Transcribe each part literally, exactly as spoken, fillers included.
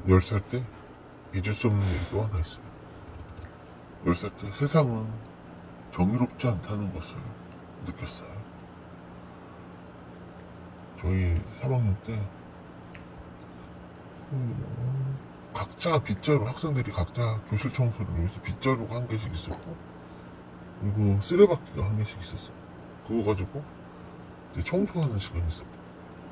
열 살 때 잊을 수 없는 일이 또 하나 있어요. 열 살 때 세상은 정의롭지 않다는 것을 느꼈어요. 저희 삼 학년 때 음, 각자 빗자루, 학생들이 각자 교실 청소를 위해서 빗자루가 한 개씩 있었고, 그리고 쓰레받기가 한 개씩 있었어. 그거 가지고 이제 청소하는 시간이 있었고.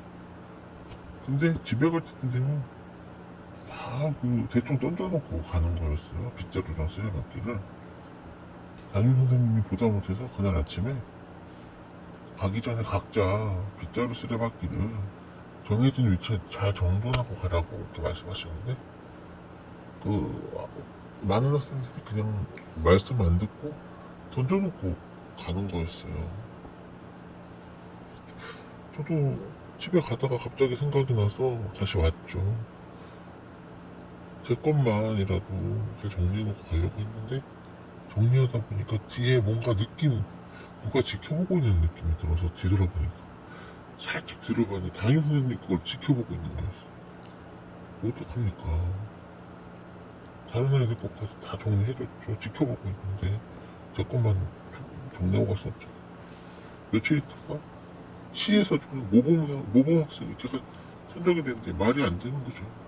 근데 집에 갈 때 되면 다 그 대충 던져놓고 가는 거였어요. 빗자루랑 쓰레받기를. 담임 선생님이 보다 못해서 그날 아침에 가기 전에 각자 빗자루 쓰레받기를 정해진 위치에 잘 정돈하고 가라고 이렇게 말씀하시는데, 그 많은 학생들이 그냥 말씀 안 듣고 던져놓고 가는 거였어요. 저도 집에 가다가 갑자기 생각이 나서 다시 왔죠. 제 것만이라도 잘 정리해놓고 가려고 했는데, 정리하다 보니까 뒤에 뭔가 느낌, 누가 지켜보고 있는 느낌이 들어서 뒤돌아보니까 살짝 뒤돌아보니 담임 선생님이 그걸 지켜보고 있는 거였어. 어떡합니까? 다른 애들 것 가서 다 정리해줬죠. 지켜보고 있는데 제 것만 정리하고 갔었죠. 며칠 있다가 시에서 좀 모범, 모범 학생이 제가 선정이 됐는데 말이 안 되는 거죠.